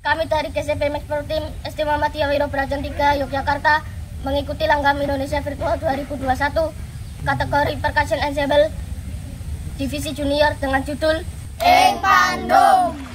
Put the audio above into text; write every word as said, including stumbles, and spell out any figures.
Kami dari G C P Mekspor Tim S D Muhammadiyah Wiro Brajan tiga Yogyakarta mengikuti Langgam Indonesia Virtual dua ribu dua puluh satu kategori Percussion Ensemble Divisi Junior dengan judul Ing Pandung.